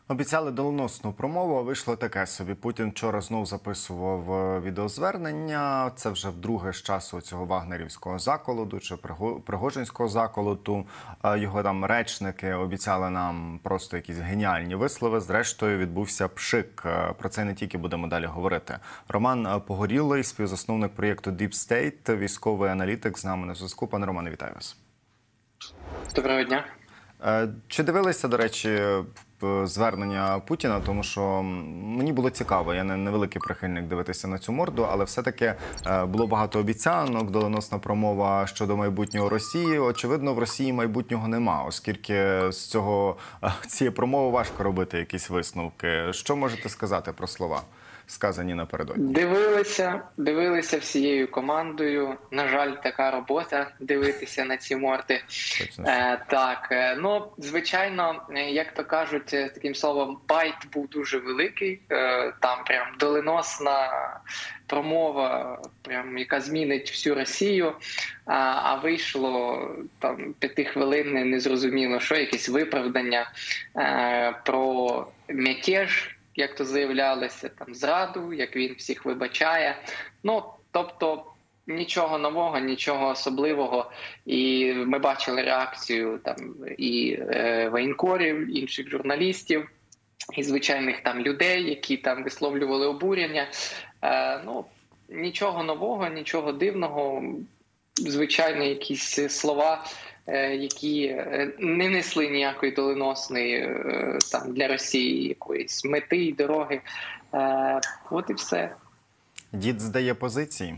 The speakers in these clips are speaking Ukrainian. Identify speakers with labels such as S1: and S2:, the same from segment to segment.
S1: Обіцяли доленосну промову, а вийшло таке собі. Путін вчора знов записував відеозвернення. Це вже вдруге з часу цього вагнерівського заколоту чи пригожинського заколоту. Його там речники обіцяли нам просто якісь геніальні вислови. Зрештою, відбувся пшик. Про це не тільки будемо далі говорити. Роман Погорілий, співзасновник проєкту Deep State, військовий аналітик, з нами на зв'язку. Пане Романе, вітаю вас.
S2: Доброго дня.
S1: Чи дивилися, до речі, звернення Путіна? Тому що мені було цікаво, я не невеликий прихильник дивитися на цю морду, але все-таки було багато обіцянок, доленосна промова щодо майбутнього Росії. Очевидно, в Росії майбутнього нема, оскільки з цієї промови важко робити якісь висновки. Що можете сказати про слова, сказані напередодні?
S2: Дивилися всією командою. На жаль, така робота – дивитися на ці морди. Ну, звичайно, як то кажуть, таким словом, байт був дуже великий. Там прям доленосна промова, прям, яка змінить всю Росію. А вийшло там 5 хвилин, незрозуміло що, якесь виправдання про мятеж, як то заявлялося, там зраду, як він всіх вибачає. Ну, тобто нічого нового, нічого особливого. І ми бачили реакцію там і воєнкорів, інших журналістів, і звичайних там людей, які там висловлювали обурення. Ну, нічого нового, нічого дивного. Звичайно, якісь слова, які не несли ніякої доленосної там для Росії якоїсь мети і дороги. От і все.
S1: Дід здає позиції?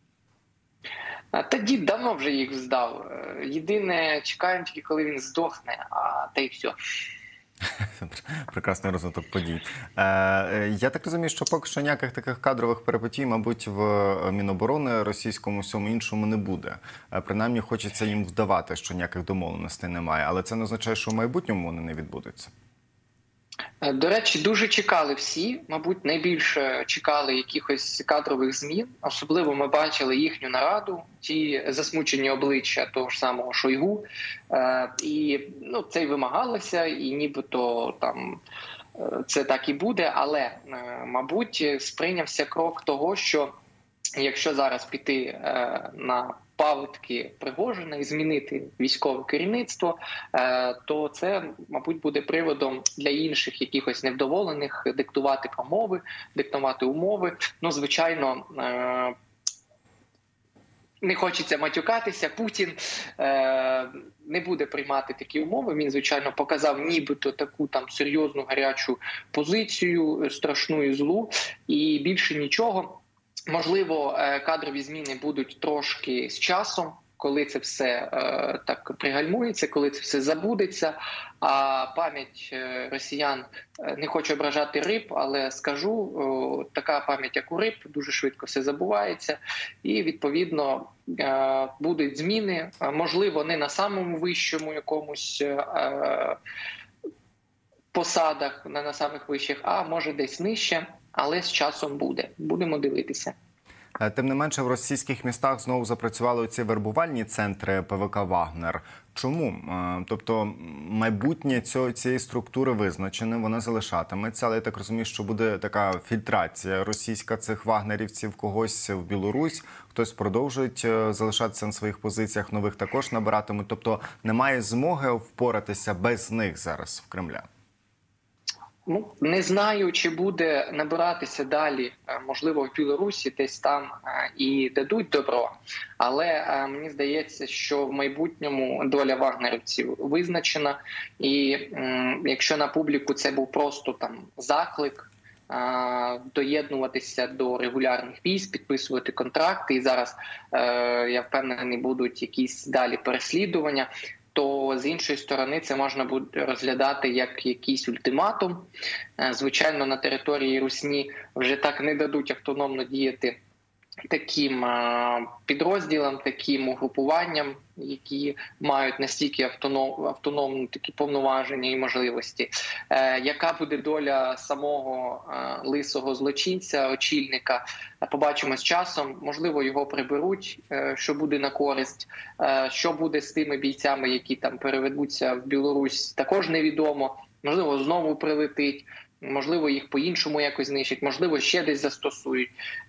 S2: Та дід давно вже їх здав. Єдине, чекаємо тільки, коли він здохне, а та й все.
S1: Прекрасний розвиток подій. Я так розумію, що поки що ніяких таких кадрових перипетій, мабуть, в Міноборони російському всьому іншому не буде. Принаймні, хочеться їм вдавати, що ніяких домовленостей немає. Але це не означає, що в майбутньому вони не відбудуться.
S2: До речі, дуже чекали всі, мабуть, найбільше чекали якихось кадрових змін. Особливо ми бачили їхню нараду, ті засмучені обличчя того ж самого Шойгу. І це й вимагалося, і нібито там це так і буде. Але, мабуть, сприйнявся крок того, що якщо зараз піти на паводки Пригожина і змінити військове керівництво, то це, мабуть, буде приводом для інших якихось невдоволених диктувати умови. Ну, звичайно, не хочеться матюкатися. Путін не буде приймати такі умови. Він, звичайно, показав нібито таку там серйозну гарячу позицію, страшну і злу, і більше нічого. Можливо, кадрові зміни будуть трошки з часом, коли це все так пригальмується, коли це все забудеться. А пам'ять росіян, не хочу ображати риб, але скажу, така пам'ять, як у риб, дуже швидко все забувається. І, відповідно, будуть зміни, можливо, не на самому вищому якомусь посадах, не на самих вищих, а може десь нижче. Але з часом буде. Будемо дивитися.
S1: Тим не менше, в російських містах знову запрацювали ці вербувальні центри ПВК «Вагнер». Чому? Тобто майбутнє цієї структури визначене, вона залишатиметься, але я так розумію, що буде така фільтрація російська цих вагнерівців, когось в Білорусь, хтось продовжують залишатися на своїх позиціях, нових також набиратимуть. Тобто немає змоги впоратися без них зараз в Кремля.
S2: Ну, не знаю, чи буде набиратися далі, можливо, в Білорусі, десь там і дадуть добро. Але мені здається, що в майбутньому доля вагнерівців визначена. І якщо на публіку це був просто там заклик доєднуватися до регулярних військ, підписувати контракти, і зараз, я впевнений, будуть якісь далі переслідування, то з іншої сторони це можна буде розглядати як якийсь ультиматум. Звичайно, на території Русні вже так не дадуть автономно діяти таким підрозділам, таким угрупуванням, які мають настільки автономні такі повноваження і можливості. Яка буде доля самого лисого злочинця, очільника, побачимо з часом. Можливо, його приберуть, що буде на користь. Що буде з тими бійцями, які там переведуться в Білорусь, також невідомо. можливо, знову прилетить, можливо, їх по-іншому якось знищать, можливо, ще десь застосують.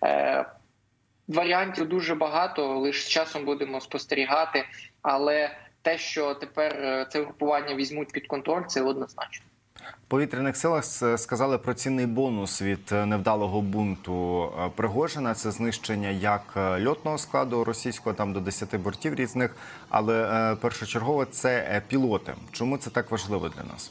S2: Варіантів дуже багато, лише з часом будемо спостерігати, але те, що тепер це групування візьмуть під контроль, це однозначно.
S1: В повітряних силах сказали про цінний бонус від невдалого бунту Пригожина. Це знищення як льотного складу російського, там до 10 бортів різних, але першочергово це пілоти. Чому це так важливо для нас?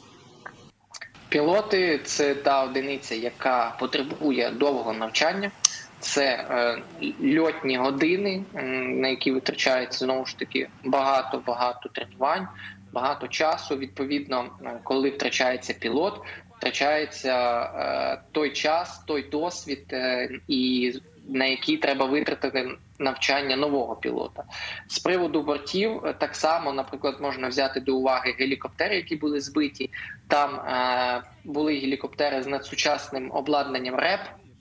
S2: Пілоти – це та одиниця, яка потребує довгого навчання. Це льотні години, на які витрачається, знову ж таки, багато тренувань, багато часу. Відповідно, коли втрачається пілот, втрачається той час, той досвід, і на який треба витратити навчання нового пілота. З приводу бортів, так само, наприклад, можна взяти до уваги гелікоптери, які були збиті. Там були гелікоптери з надсучасним обладнанням РЕП,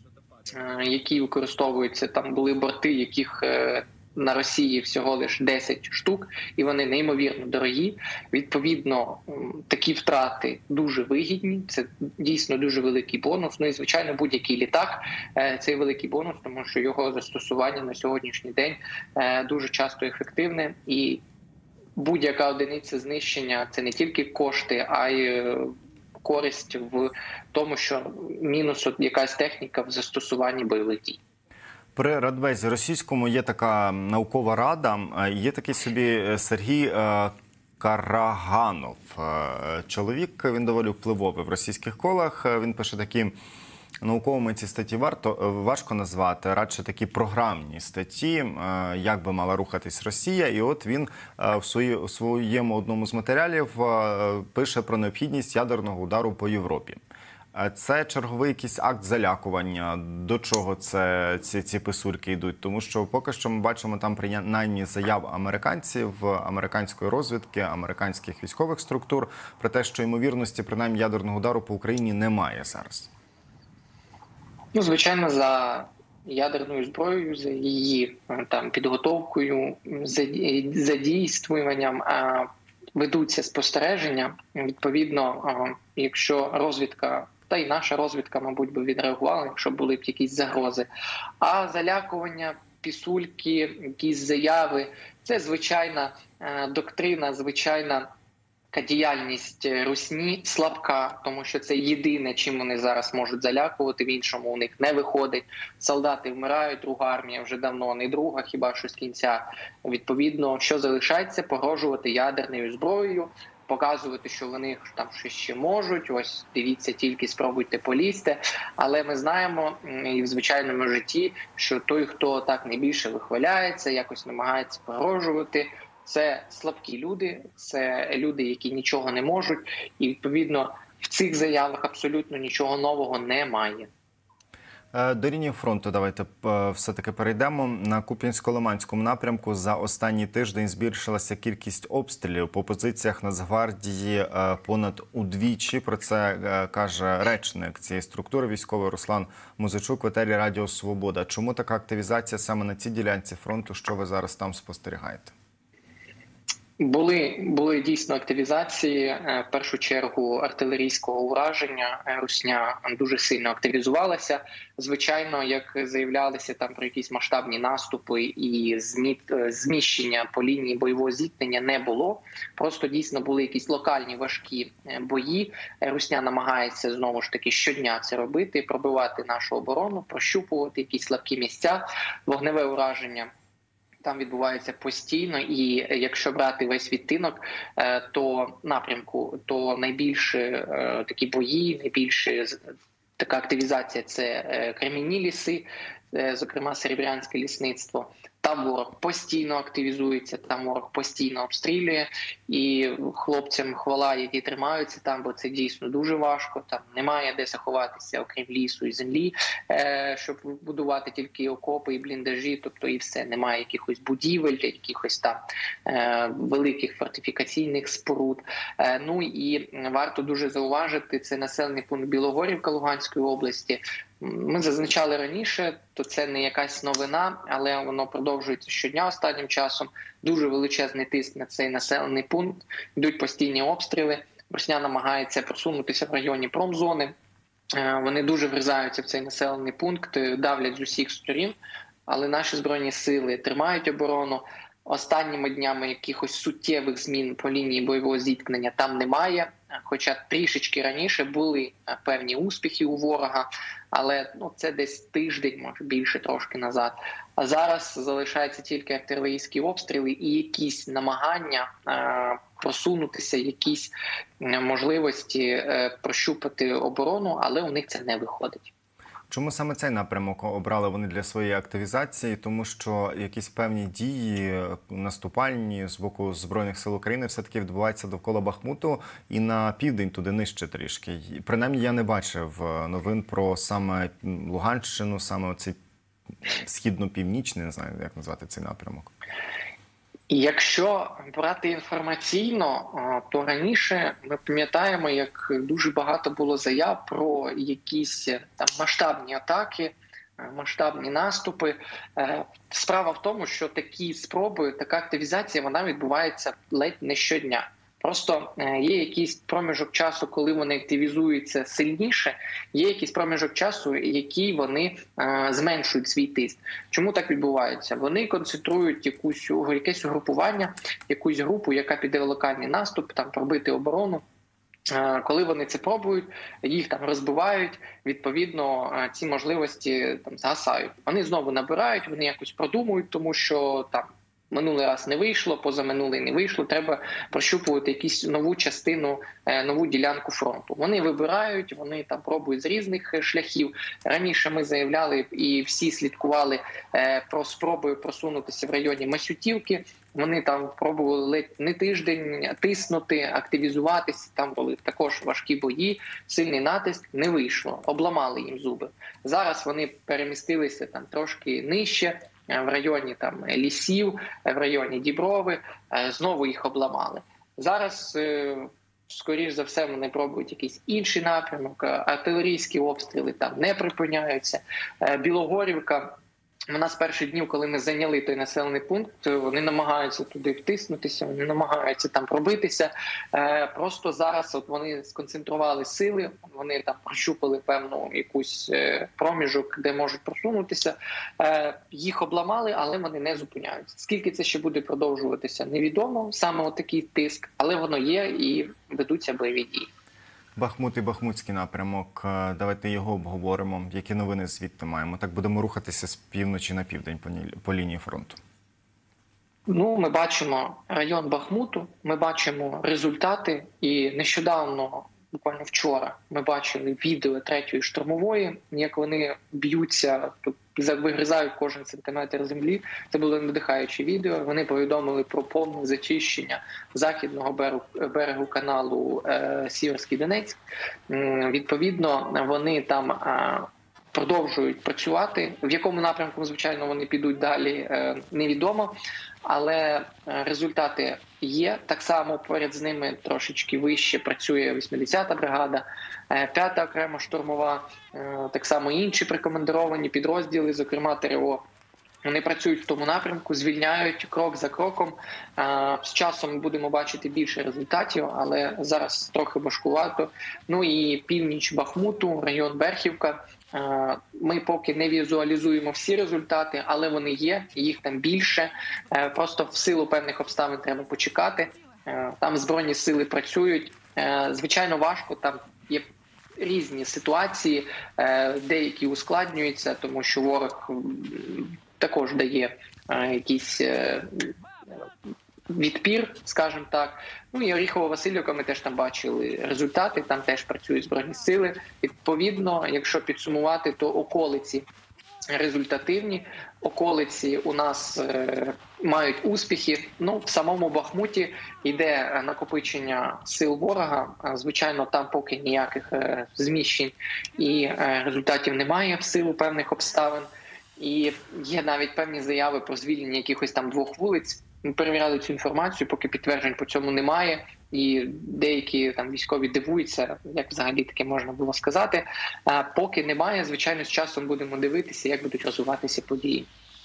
S2: які використовуються, там були борти, яких на Росії всього лише 10 штук, і вони неймовірно дорогі. Відповідно, такі втрати дуже вигідні, це дійсно дуже великий бонус. Ну і, звичайно, будь-який літак – це великий бонус, тому що його застосування на сьогоднішній день дуже часто ефективне, і будь-яка одиниця знищення – це не тільки кошти, а й користь в тому, що мінус якась техніка в застосуванні бойових дій.
S1: При Радбезі російському є така наукова рада, є такий собі Сергій Караганов. Чоловік, він доволі впливовий в російських колах, він пише такі науковими ці статті важко назвати, радше такі програмні статті, як би мала рухатись Росія. І от він у своєму одному з матеріалів пише про необхідність ядерного удару по Європі. Це черговий якийсь акт залякування. До чого ці писульки йдуть? Тому що поки що ми бачимо там принаймні заяв американців, американської розвідки, американських військових структур про те, що ймовірності принаймні ядерного удару по Україні немає зараз.
S2: Ну, звичайно, за ядерною зброєю, за її там підготовкою, задійствуванням ведуться спостереження. Відповідно, якщо розвідка, та й наша розвідка, мабуть, би відреагувала, якщо були б якісь загрози. А залякування, пісульки, якісь заяви – це звичайна доктрина, звичайна діяльність русні слабка, тому що це єдине, чим вони зараз можуть залякувати, в іншому у них не виходить. Солдати вмирають, друга армія вже давно не друга, хіба що з кінця. Відповідно, що залишається? Погрожувати ядерною зброєю, показувати, що вони там щось ще можуть, ось дивіться, тільки спробуйте полізти. Але ми знаємо і в звичайному житті, що той, хто так найбільше вихваляється, якось намагається погрожувати, це слабкі люди, це люди, які нічого не можуть, і, відповідно, в цих заявах абсолютно нічого нового немає.
S1: До лінії фронту давайте все-таки перейдемо. На Куп'янсько-Лиманському напрямку за останній тиждень збільшилася кількість обстрілів по позиціях Нацгвардії понад удвічі. Про це каже речник цієї структури військовий Руслан Музичук в етері Радіо Свобода. Чому така активізація саме на цій ділянці фронту? Що ви зараз там спостерігаєте?
S2: Були дійсно активізації. В першу чергу артилерійського ураження. Русня дуже сильно активізувалася. Звичайно, як заявлялися там про якісь масштабні наступи і зміщення по лінії бойового зіткнення не було. Просто дійсно були якісь локальні важкі бої. Русня намагається знову ж таки щодня це робити, пробивати нашу оборону, прощупувати якісь слабкі місця, вогневе ураження там відбувається постійно, і якщо брати весь відтинок, то напрямку, то найбільше такі бої, найбільше така активізація – це Кремінні ліси, зокрема Серебрянське лісництво. Там ворог постійно активізується, там ворог постійно обстрілює, і хлопцям хвала, які тримаються там, бо це дійсно дуже важко, там немає де заховатися, окрім лісу і землі, щоб будувати тільки окопи і бліндажі, тобто і все, немає якихось будівель, якихось там великих фортифікаційних споруд. Ну і варто дуже зауважити, це населений пункт Білогорівка Луганської області. Ми зазначали раніше, то це не якась новина, але воно продовжується щодня останнім часом. Дуже величезний тиск на цей населений пункт, йдуть постійні обстріли. Русня намагається просунутися в районі промзони. Вони дуже врізаються в цей населений пункт, давлять з усіх сторін, але наші Збройні сили тримають оборону. Останніми днями якихось суттєвих змін по лінії бойового зіткнення там немає, хоча трішечки раніше були певні успіхи у ворога, але це десь тиждень, може більше трошки назад. А зараз залишаються тільки артилерійські обстріли і якісь намагання просунутися, якісь можливості прощупати оборону, але у них це не виходить.
S1: Чому саме цей напрямок обрали вони для своєї активізації? Тому що якісь певні дії наступальні з боку Збройних сил України все-таки відбуваються довкола Бахмуту і на південь, туди нижче трішки. Принаймні я не бачив новин про саме Луганщину, саме оцей східно-північний, не знаю, як назвати цей напрямок.
S2: Якщо брати інформаційно, то раніше ми пам'ятаємо, як дуже багато було заяв про якісь там масштабні атаки, масштабні наступи. Справа в тому, що такі спроби, така активізація, вона відбувається ледь не щодня. Просто є якийсь проміжок часу, коли вони активізуються сильніше, є якийсь проміжок часу, який вони зменшують свій тиск. Чому так відбувається? Вони концентрують якесь угрупування, якусь групу, яка піде в локальний наступ, там пробити оборону. Коли вони це пробують, їх там розбивають, відповідно, ці можливості там згасають. Вони знову набирають, вони якось продумують, тому що там минулий раз не вийшло, позаминулий не вийшло, треба прощупувати якусь нову частину, нову ділянку фронту. Вони вибирають, вони там пробують з різних шляхів. Раніше ми заявляли і всі слідкували про спроби просунутися в районі Масютівки. Вони там пробували ледь не тиждень тиснути, активізуватися, там були також важкі бої, сильний натиск, не вийшло, обламали їм зуби. Зараз вони перемістилися там трошки нижче, в районі там лісів, в районі Діброви, знову їх обламали. Зараз, скоріш за все, вони пробують якийсь інший напрямок, артилерійські обстріли там не припиняються. Білогорівка, вона з перших днів, коли ми зайняли той населений пункт, вони намагаються туди втиснутися, вони намагаються там пробитися. Просто зараз от вони сконцентрували сили, вони там прощупали певну якусь проміжок, де можуть просунутися. Їх обламали, але вони не зупиняються. Скільки це ще буде продовжуватися, невідомо. Саме отакий тиск, але воно є і ведуться бойові дії.
S1: Бахмут і Бахмутський напрямок. Давайте його обговоримо. Які новини звідти маємо? Так будемо рухатися з півночі на південь по лінії фронту.
S2: Ми бачимо район Бахмуту, ми бачимо результати. І нещодавно, буквально вчора, ми бачили відео 3-ї штурмової, як вони б'ються, вигризають кожен сантиметр землі. Це було надихаюче відео. Вони повідомили про повне зачищення західного берегу каналу Сіверський Донець. Відповідно, вони там продовжують працювати. В якому напрямку, звичайно, вони підуть далі, невідомо. Але результати є. Так само поряд з ними трошечки вище працює 80-та бригада, 5-та окрема штурмова, так само інші прикомандировані підрозділи, зокрема ТРО. Вони працюють в тому напрямку, звільняють крок за кроком. З часом будемо бачити більше результатів, але зараз трохи важкувато. І північ Бахмуту, район Берхівка. Ми поки не візуалізуємо всі результати, але вони є, їх там більше. Просто в силу певних обставин треба почекати. Там Збройні сили працюють. Звичайно, важко, там є різні ситуації, деякі ускладнюються, тому що ворог також дає якийсь відпір, скажімо так. І Оріхово-Василівка, ми теж там бачили результати, там теж працюють Збройні сили. Відповідно, якщо підсумувати, то околиці результативні, околиці у нас мають успіхи. В самому Бахмуті йде накопичення сил ворога. Звичайно, там поки ніяких зміщень і результатів немає в силу певних обставин. І є навіть певні заяви про звільнення якихось там 2 вулиць. Ми перевіряли цю інформацію, поки підтверджень по цьому немає. І деякі там військові дивуються, як взагалі таке можна було сказати. Поки немає, звичайно, з часом будемо дивитися, як будуть розвиватися події.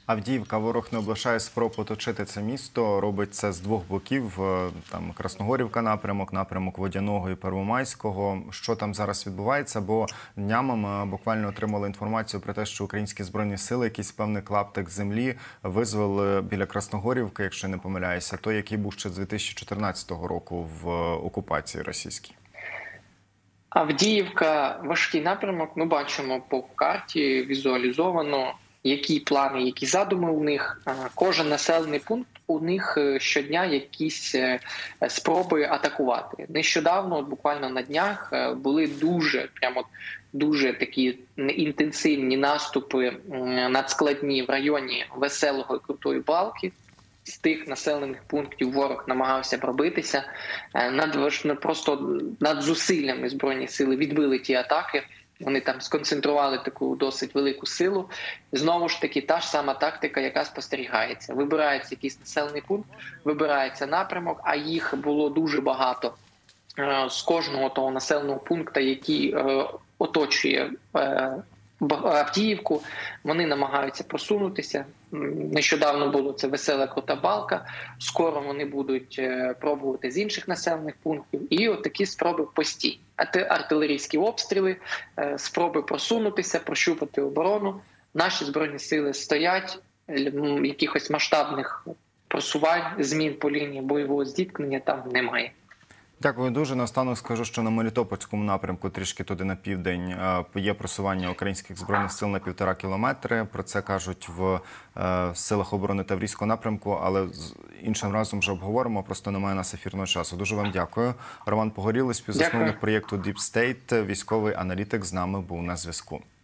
S1: Авдіївка. Ворог не облишає спроб оточити це місто. Робить це з двох боків. Там Красногорівка напрямок, напрямок Водяного і Первомайського. Що там зараз відбувається? Бо днями ми буквально отримали інформацію про те, що українські збройні сили якийсь певний клаптик землі визволили біля Красногорівки, якщо не помиляюся, той, який був ще з 2014 року в окупації російській.
S2: Авдіївка – важкий напрямок. Ми бачимо по карті візуалізовано, які плани, які задуми у них. Кожен населений пункт у них щодня якісь спроби атакувати. Нещодавно, буквально на днях, були дуже такі інтенсивні наступи надскладні в районі Веселого і Крутої Балки. З тих населених пунктів ворог намагався пробитися. Просто над зусиллями Збройні сили відбили ті атаки. Вони там сконцентрували таку досить велику силу. Знову ж таки, та ж сама тактика, яка спостерігається. Вибирається якийсь населений пункт, вибирається напрямок, а їх було дуже багато з кожного того населеного пункту, який оточує Авдіївку. Вони намагаються просунутися. Нещодавно було це Весела Крута Балка. Скоро вони будуть пробувати з інших населених пунктів. І от такі спроби постійні. Артилерійські обстріли, спроби просунутися, прощупати оборону. Наші Збройні сили стоять, якихось масштабних просувань, змін по лінії бойового зіткнення там немає.
S1: Дякую дуже. Наостанок скажу, що на Мелітопольському напрямку, трішки туди на південь, є просування українських збройних сил на 1,5 кілометри. Про це кажуть в силах оборони Таврійського напрямку, але іншим разом вже обговоримо, просто немає нас ефірного часу. Дуже вам дякую. Роман Погорілий, співзасновник проєкту Deep State, військовий аналітик, з нами був на зв'язку.